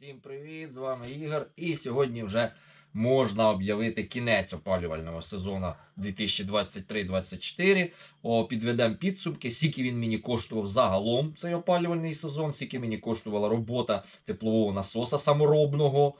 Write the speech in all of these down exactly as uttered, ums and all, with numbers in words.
Всім привіт, з вами Ігор. І сьогодні вже можна об'явити кінець опалювального сезону дві тисячі двадцять три двадцять чотири. О, підведемо підсумки, скільки він мені коштував загалом цей опалювальний сезон, скільки мені коштувала робота теплового насоса саморобного.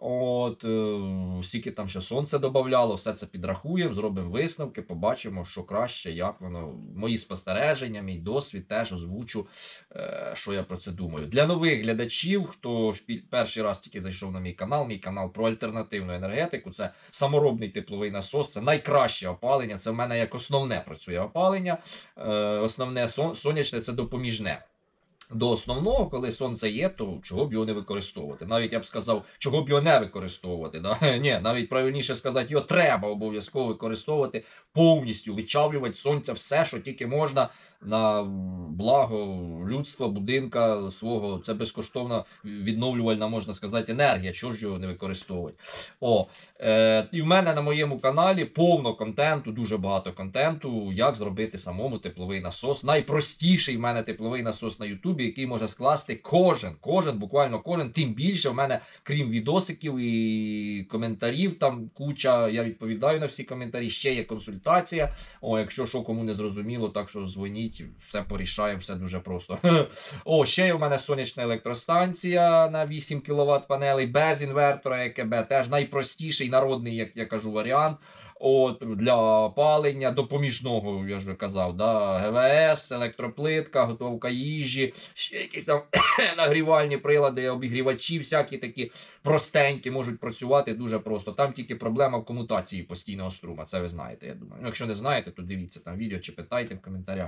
От, е, скільки там ще сонце додавало, все це підрахуємо, зробимо висновки, побачимо, що краще, як воно. Мої спостереження, мій досвід теж озвучу, е, що я про це думаю. Для нових глядачів, хто перший раз тільки зайшов на мій канал, мій канал про альтернативну енергетику, це саморобний тепловий насос, це найкраще опалення, це в мене як основне працює опалення, е, основне сон, сонячне це допоміжне. До основного, коли сонце є, то чого б його не використовувати. Навіть я б сказав, чого б його не використовувати. Да? Ні, навіть правильніше сказати, його треба обов'язково використовувати, повністю вичавлювати сонця все, що тільки можна, на благо людства, будинка свого. Це безкоштовна відновлювальна, можна сказати, енергія. Чого ж його не використовувати? О, е, і в мене на моєму каналі повно контенту, дуже багато контенту, як зробити самому тепловий насос. Найпростіший в мене тепловий насос на YouTube, який може скласти кожен, кожен, буквально кожен. Тим більше в мене, крім відосиків і коментарів, там куча, я відповідаю на всі коментарі, ще є консультація. О, якщо що кому не зрозуміло, так що дзвоніть, все порішаємо, все дуже просто. О, ще є в мене сонячна електростанція на вісім кіловат панелей, без інвертора ЕКБ, теж найпростіший народний, як я кажу, варіант. От, для опалення, допоміжного, я ж казав, да, ГВС, електроплитка, готовка їжі, ще якісь там нагрівальні прилади, обігрівачі, всякі такі простенькі, можуть працювати дуже просто. Там тільки проблема в комутації постійного струма, це ви знаєте, я думаю. Якщо не знаєте, то дивіться там відео чи питайте в коментарях.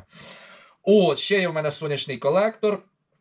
От, ще є в мене сонячний колектор.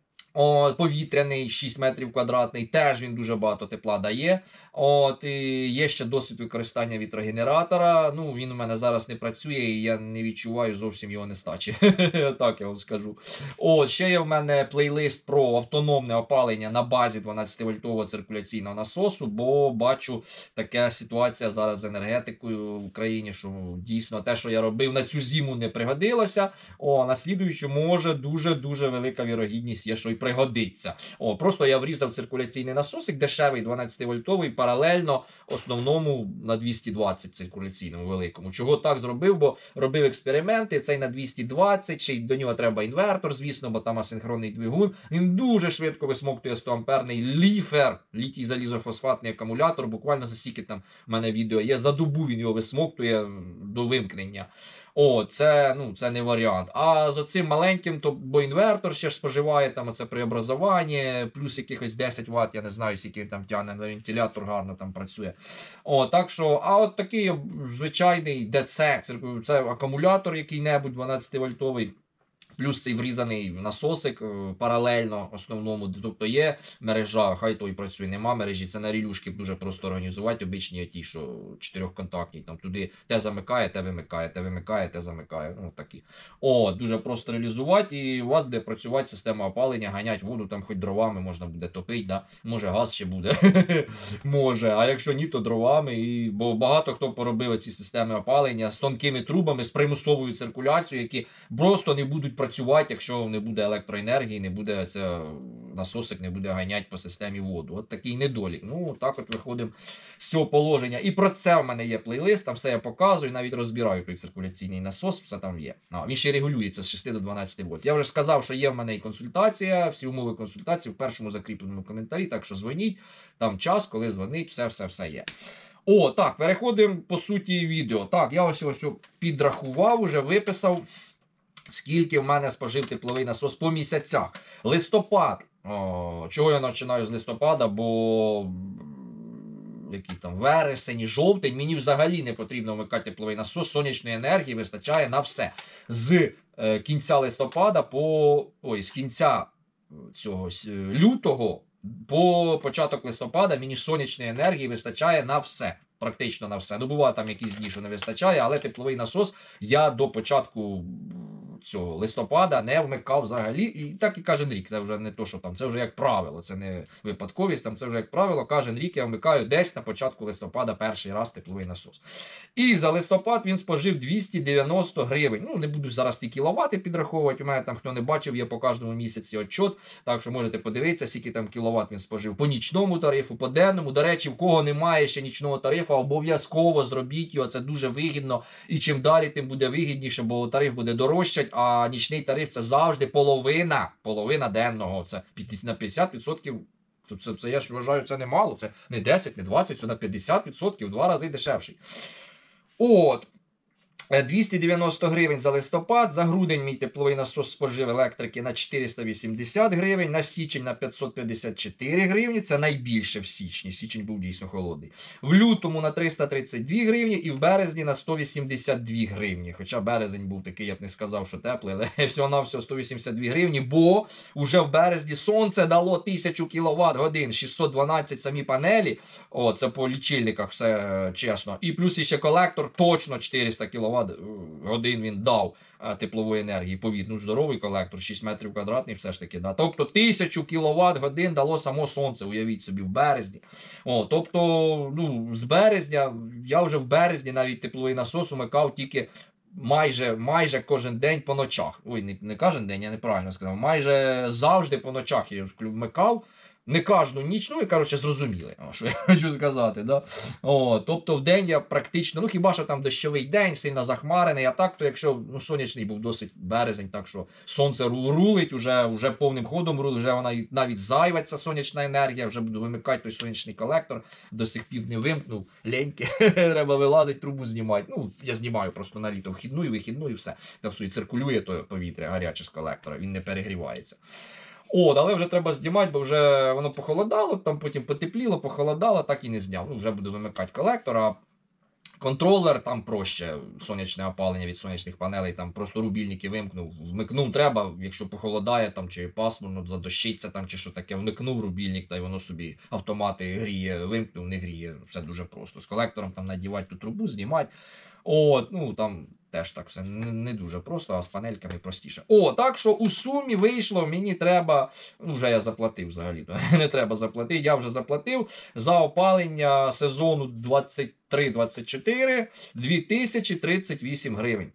О, повітряний, шість метрів квадратний, теж він дуже багато тепла дає. От, і є ще досвід використання вітрогенератора. Ну, він у мене зараз не працює, і я не відчуваю зовсім його нестачі. Так я вам скажу. От, ще є в мене плейлист про автономне опалення на базі дванадцятивольтового циркуляційного насосу, бо бачу, така ситуація зараз з енергетикою в Україні, що дійсно те, що я робив на цю зиму, не пригодилося. О, на слідуючу може дуже-дуже велика вірогідність є, що і пригодиться. О, просто я врізав циркуляційний насосик, дешевий, дванадцятивольтовий, паралельно основному на двісті двадцять циркуляційному великому. Чого так зробив? Бо робив експерименти, цей на двісті двадцять, ще й до нього треба інвертор, звісно, бо там асинхронний двигун. Він дуже швидко висмоктує сто амперний ліфер, літій залізофосфатний акумулятор, буквально за скільки там в мене відео є, за добу він його висмоктує до вимкнення. О, це, ну, це не варіант. А з оцим маленьким, то, бо інвертор ще ж споживає там оце преобразування, плюс якихось десять ватт, я не знаю, скільки там тягне на вентилятор, гарно там працює. О, так що, а от такий звичайний ДЦ, це акумулятор який-небудь дванадцятивольтовий, плюс цей врізаний насосик паралельно основному, тобто є мережа, хай той працює, нема мережі, це на релюшки дуже просто організувати, обичні ті, що чотирьохконтактні, там туди те замикає, те вимикає, те вимикає, те замикає, ну такі. О, дуже просто реалізувати, і у вас буде працювати система опалення, ганять воду, там хоч дровами можна буде топити, да? Може газ ще буде, може, а якщо ні, то дровами, і... бо багато хто поробив ці системи опалення з тонкими трубами, з примусовою циркуляцією, які просто не будуть працювати. Працювати, якщо не буде електроенергії, не буде це, насосик не буде ганяти по системі воду. От такий недолік. Ну, так от виходимо з цього положення. І про це в мене є плейлист, там все я показую, навіть розбираю той циркуляційний насос, все там є. А, він ще регулюється з шести до дванадцяти вольт. Я вже сказав, що є в мене і консультація, всі умови консультації в першому закріпленому коментарі, так що дзвоніть, там час, коли дзвонить, все-все-все є. О, так, переходимо по суті відео. Так, я ось ось підрахував, вже виписав, скільки в мене спожив тепловий насос по місяцях. Листопад. О, чого я починаю з листопада, бо який там вересень і жовтень, мені взагалі не потрібно вмикати тепловий насос, сонячної енергії вистачає на все. З е, кінця листопада по, ой, з кінця цього лютого по початок листопада мені сонячної енергії вистачає на все. Практично на все. Ну, буває там якісь дні, що не вистачає, але тепловий насос я до початку цього листопада не вмикав взагалі. І так і кожен рік. Це вже не то, що там, це вже як правило, це не випадковість, там це вже як правило, кожен рік я вмикаю десь на початку листопада перший раз тепловий насос. І за листопад він спожив двісті дев'яносто гривень. Ну, не буду зараз ті кіловати підраховувати, у мене там, хто не бачив, є по кожному місяці отчет, так що можете подивитися, скільки там кіловат він спожив по нічному тарифу, по денному. До речі, в кого немає ще нічного тарифу, обов'язково зробіть його, це дуже вигідно. І чим далі, тим буде вигідніше, бо тариф буде дорожчати, а нічний тариф це завжди половина, половина денного, це на п'ятдесят відсотків. Це, це, це, я ж вважаю, це немало, це не десять, не двадцять, це на п'ятдесят відсотків, в два рази дешевший. От. двісті дев'яносто гривень за листопад, за грудень мій тепловий насос спожив електрики на чотириста вісімдесят гривень, на січень на п'ятсот п'ятдесят чотири гривні, це найбільше в січні, січень був дійсно холодний. В лютому на триста тридцять дві гривні і в березні на сто вісімдесят дві гривні. Хоча березень був такий, я б не сказав, що теплий, але всього-навсього сто вісімдесят дві гривні, бо вже в березні сонце дало тисячу кіловат годин, шістсот дванадцять самі панелі, о, це по лічильниках все чесно, і плюс ще колектор точно чотириста кіловат годин він дав теплової енергії. Повітну здоровий колектор, шість метрів квадратних все ж таки. Да. Тобто тисячу кіловат годин дало само сонце, уявіть собі, в березні. О, тобто, ну, з березня, я вже в березні навіть тепловий насос умикав тільки майже, майже кожен день по ночах. Ой, не, не кожен день, я неправильно сказав. Майже завжди по ночах я вмикав. Не кожну ніч, ну і, коротше, зрозуміли, що я хочу сказати. Да? О, тобто в день я практично, ну хіба що там дощовий день, сильно захмарений, а так, то якщо, ну, сонячний був досить березень, так що сонце рулить, уже, уже повним ходом рулить, вже вона навіть зайветься сонячна енергія, вже буду вимикати той сонячний колектор, до сих пір не вимкнув, леньки, треба вилазити, трубу знімати. Ну, я знімаю просто на літо вхідну і вихідну і все. Та все, і циркулює то повітря гаряче з колектора, він не перегрівається. От, але вже треба знімати, бо вже воно похолодало, там потім потепліло, похолодало, так і не зняв. Ну, вже буду вимикати колектор, а контролер там проще, сонячне опалення від сонячних панелей, там просто рубільники вимкнув, вмикнув треба, якщо похолодає там, чи пасмурно, задощиться там, чи що таке, вмикнув рубільник, та й воно собі автомати гріє, вимкнув, не гріє, все дуже просто. З колектором там надівати ту трубу, знімати. От, ну там теж так все не, не дуже просто, а з панельками простіше. О, так що у сумі вийшло, мені треба, ну вже я заплатив взагалі, не треба заплатити, я вже заплатив за опалення сезону двадцять три двадцять чотири дві тисячі тридцять вісім гривень.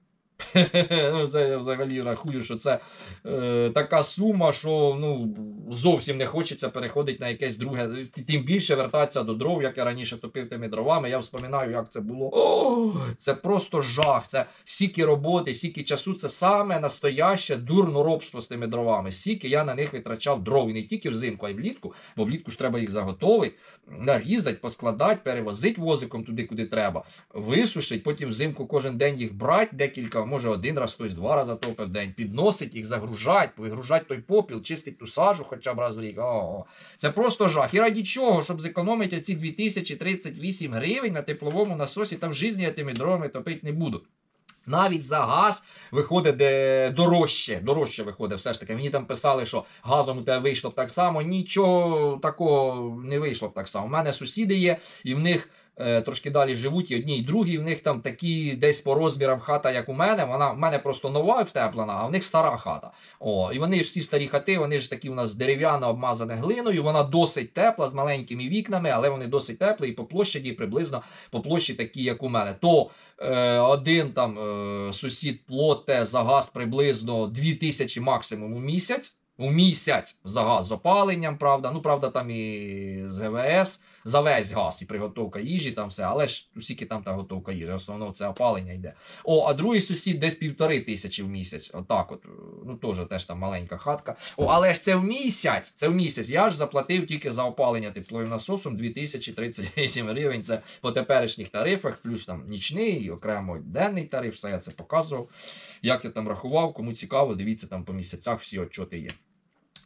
Ну, це я взагалі рахую, що це е, така сума, що ну, зовсім не хочеться переходити на якесь друге. Тим більше вертатися до дров, як я раніше топив тими дровами. Я вспоминаю, як це було. О, це просто жах. Це стільки роботи, стільки часу. Це саме настояще дурноробство з тими дровами. Стільки я на них витрачав дров. І не тільки взимку, а й влітку. Бо влітку ж треба їх заготовити, нарізати, поскладати, перевозити возиком туди, куди треба. Висушити, потім взимку кожен день їх брати, декілька, може один раз, хтось два рази топив в день, підносить їх, загружать, вигружать той попіл, чистить ту сажу хоча б раз в рік. О-о-о. Це просто жах. І раді чого? Щоб зекономити оці дві тисячі тридцять вісім гривень на тепловому насосі, там в житті я тими дровами топити не буду. Навіть за газ виходить де дорожче, дорожче виходить все ж таки. Мені там писали, що газом у тебе вийшло б так само. Нічого такого не вийшло б так само. У мене сусіди є, і в них е, трошки далі живуть, і одні, і другі, в них там такі десь по розмірам хата, як у мене. Вона в мене просто нова і втеплена, а в них стара хата. О, і вони всі старі хати, вони ж такі у нас дерев'яно обмазані глиною, вона досить тепла, з маленькими вікнами, але вони досить теплі, і по площаді приблизно по площі такі, як у мене. То е, один там е, сусід плоте за газ приблизно дві тисячі максимум у місяць. У місяць за газ з опаленням, правда. Ну, правда, там і з ГВС, за весь газ і приготовка їжі, там все. Але ж усіки там та готовка їжі. Основно це опалення йде. О, а другий сусід десь півтори тисячі в місяць. Отак от. Ну, теж теж там маленька хатка. О, але ж це в місяць. Це в місяць. Я ж заплатив тільки за опалення тепловим насосом дві тисячі тридцять вісім гривень. Це по теперішніх тарифах, плюс там нічний, окремо денний тариф. Все я це показував. Як я там рахував, кому цікаво, дивіться там по місяцях всі отчоти є.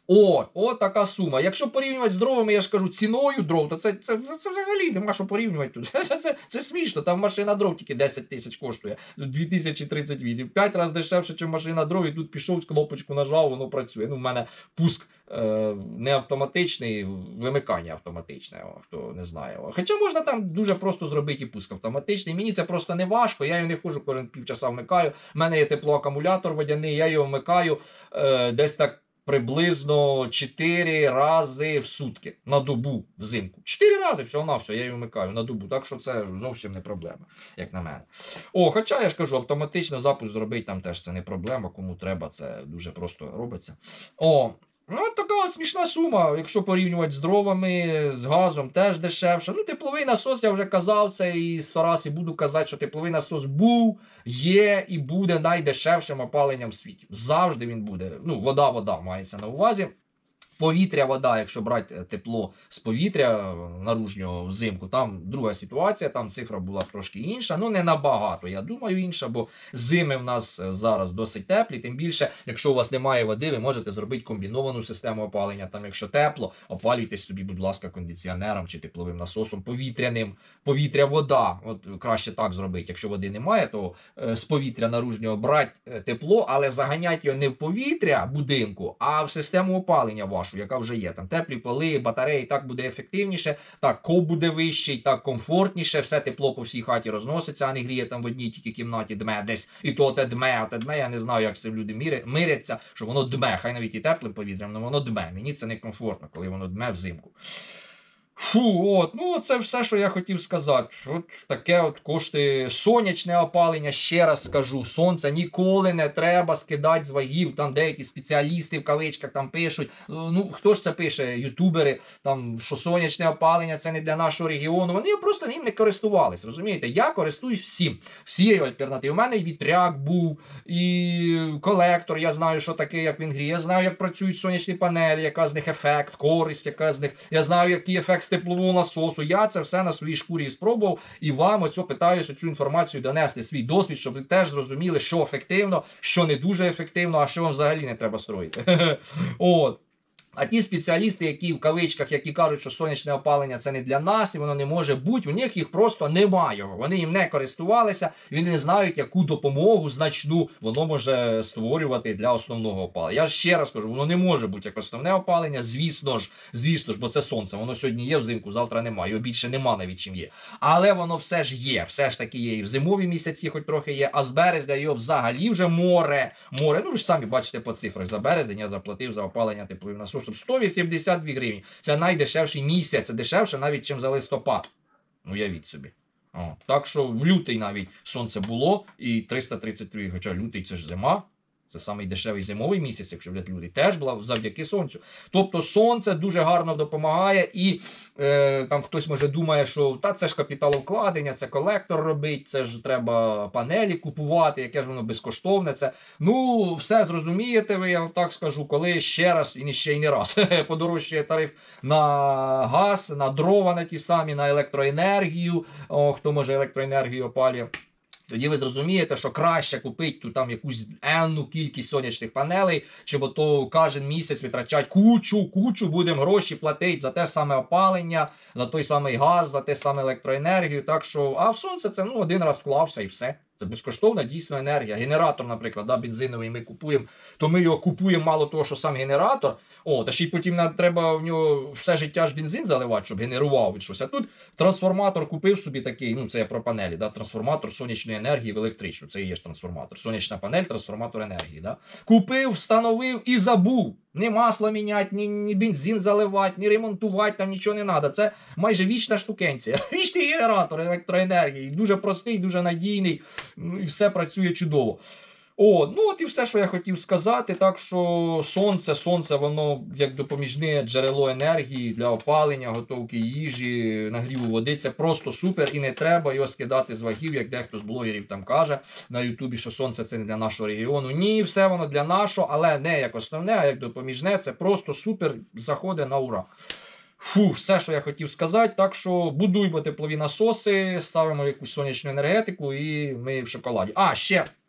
О, от така сума. Якщо порівнювати з дровами, я ж кажу, ціною дров, то це, це, це, це взагалі нема що порівнювати тут. Це, це, це смішно, там машина дров тільки десять тисяч коштує, дві тисячі тридцять вісім. П'ять разів дешевше, ніж машина дров, і тут пішов, кнопочку нажав, воно працює. Ну, в мене пуск е, не автоматичний, вимикання автоматичне, о, хто не знає. Хоча можна там дуже просто зробити і пуск автоматичний. Мені це просто не важко, я його не хожу, кожен півчаса вмикаю. У мене є теплоакумулятор водяний, я його вмикаю е, десь так приблизно чотири рази в сутки на добу взимку. чотири рази всього на все, я її вмикаю на добу. Так що це зовсім не проблема, як на мене. О, хоча я ж кажу, автоматично запуск зробити там теж це не проблема, кому треба, це дуже просто робиться. О, ну, така смішна сума, якщо порівнювати з дровами, з газом, теж дешевше. Ну, тепловий насос, я вже казав це і сто раз, і буду казати, що тепловий насос був, є і буде найдешевшим опаленням в світі. Завжди він буде. Ну, вода-вода мається на увазі. Повітря, вода, якщо брати тепло з повітря наружнього взимку, там друга ситуація, там цифра була трошки інша, ну не набагато, я думаю, інша, бо зими в нас зараз досить теплі, тим більше, якщо у вас немає води, ви можете зробити комбіновану систему опалення, там якщо тепло, опалюйте собі, будь ласка, кондиціонером чи тепловим насосом, повітряним, повітря-вода, от краще так зробити, якщо води немає, то е, з повітря наружнього брати тепло, але заганяти його не в повітря будинку, а в систему опалення вашу, яка вже є. Там теплі поли, батареї, так буде ефективніше, так ков буде вищий, так комфортніше, все тепло по всій хаті розноситься, а не гріє там в одній тільки кімнаті дме десь, і то те дме, а те дме, я не знаю, як це люди миряться, що воно дме, хай навіть і теплим повітрям, але воно дме. Мені це не комфортно, коли воно дме взимку. Фу, от, ну це все, що я хотів сказати. От таке от коштує сонячне опалення, ще раз скажу, сонце ніколи не треба скидати з вагів, там деякі спеціалісти в кавичках там пишуть, ну хто ж це пише, ютубери, там, що сонячне опалення це не для нашого регіону, вони просто ним не користувались, розумієте, я користуюсь всім, всією альтернативою, у мене і вітряк був, і колектор, я знаю, що таке, як він гріє, я знаю, як працюють сонячні панелі, яка з них ефект, користь, яка з них, я знаю, який ефект з теплового насосу. Я це все на своїй шкурі спробував і вам оцю питаюся цю інформацію донести, свій досвід, щоб ви теж зрозуміли, що ефективно, що не дуже ефективно, а що вам взагалі не треба строїти. От. А ті спеціалісти, які в кавичках, які кажуть, що сонячне опалення це не для нас і воно не може бути, у них їх просто немає. Вони їм не користувалися, вони не знають, яку допомогу значну воно може створювати для основного опалення. Я ж ще раз кажу, воно не може бути як основне опалення, звісно ж, звісно ж, бо це сонце, воно сьогодні є взимку, завтра немає, його більше нема навіть чим є. Але воно все ж є, все ж таки є і в зимові місяці, хоч трохи є, а з березня його взагалі вже море, море, ну ви ж самі бачите по цифрах, за березень я заплатив за опалення тепловим насосом сто вісімдесят дві гривні. Це найдешевший місяць, це дешевше навіть, ніж за листопад. Уявіть собі. О, так що в лютий навіть сонце було і триста тридцять три, хоча лютий це ж зима. Це самий дешевий зимовий місяць, якщо взяти люди, теж була завдяки сонцю. Тобто сонце дуже гарно допомагає і е, там хтось може думає, що та це ж капіталовкладення, це колектор робить, це ж треба панелі купувати, яке ж воно безкоштовне. Це, ну, все зрозумієте ви, я вам так скажу, коли ще раз і ще й не раз подорожчає тариф на газ, на дрова на ті самі, на електроенергію, о, хто може електроенергію опалює. Тоді ви зрозумієте, що краще купити тут там якусь енну кількість сонячних панелей, чи бо то кожен місяць витрачати кучу, кучу будемо гроші платити за те саме опалення, за той самий газ, за те саме електроенергію. Так що, а в сонце це ну один раз вклався і все. Це безкоштовна дійсно енергія. Генератор, наприклад, да, бензиновий ми купуємо, то ми його купуємо мало того, що сам генератор, о, та ще й потім нам треба в нього все життя ж бензин заливати, щоб генерував від щось. А тут трансформатор купив собі такий, ну це я про панелі, да, трансформатор сонячної енергії в електричну. Це і є ж трансформатор. Сонячна панель, трансформатор енергії. Да. Купив, встановив і забув. Ні масло міняти, ні, ні бензин заливати, ні ремонтувати, там нічого не треба. Це майже вічна штукенція. Вічний генератор електроенергії. Дуже простий, дуже надійний. Ну, і все працює чудово. О, ну от і все, що я хотів сказати. Так що сонце, сонце, воно як допоміжне джерело енергії для опалення, готовки їжі, нагріву води. Це просто супер і не треба його скидати з вагів, як дехто з блогерів там каже на ютубі, що сонце це не для нашого регіону. Ні, все воно для нашого, але не як основне, а як допоміжне. Це просто супер, заходить на ура. Фу, все, що я хотів сказати. Так що будуємо теплові насоси, ставимо якусь сонячну енергетику і ми в шоколаді. А, ще...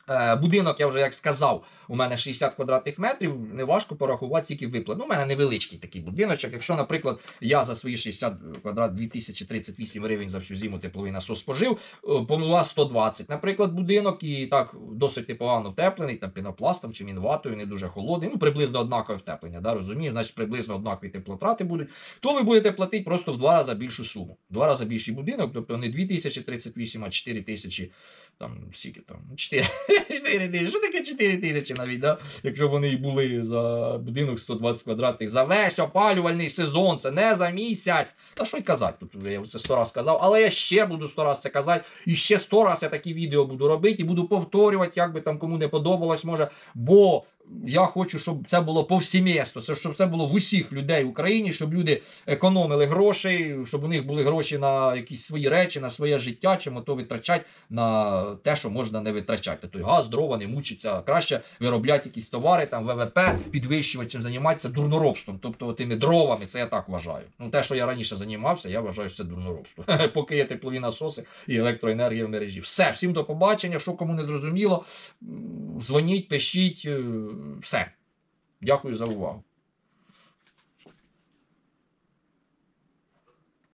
Будинок, я вже як сказав, у мене шістдесят квадратних метрів, неважко порахувати, скільки виплат. Ну, у мене невеличкий такий будиночок. Якщо, наприклад, я за свої шістдесят квадрат дві тисячі тридцять вісім гривень за всю зиму тепловий насос спожив, помила сто двадцять, наприклад, будинок, і так досить непогано втеплений, там пінопластом чи мінватою, не дуже холодний, ну, приблизно однакове втеплення, да, розумію, значить, приблизно однакові теплотрати будуть, то ви будете платити просто в два рази більшу суму. В два рази більший будинок, тобто не дві тисячі тридцять вісім, а чотири тисячі. Там, скільки там, чотири тисячі, що таке чотири тисячі навіть, да? Якщо вони і були за будинок сто двадцять квадратних, за весь опалювальний сезон, це не за місяць. Та що й казати, тут я це сто раз казав, але я ще буду сто раз це казати, і ще сто раз я такі відео буду робити, і буду повторювати, як би там кому не подобалось, може, бо я хочу, щоб це було повсімєсно, це, щоб це було в усіх людей в Україні, щоб люди економили гроші, щоб у них були гроші на якісь свої речі, на своє життя, чим то витрачати на те, що можна не витрачати. Той газ, дрова, не мучиться. Краще виробляти якісь товари, там ВВП підвищувати, чим займатися дурноробством. Тобто тими дровами, це я так вважаю. Ну, те, що я раніше займався, я вважаю, що це дурноробство. Поки є теплові насоси і електроенергія в мережі. Все, всім до побачення, що кому не зрозуміло, дзвоніть, пишіть, все. Дякую за увагу.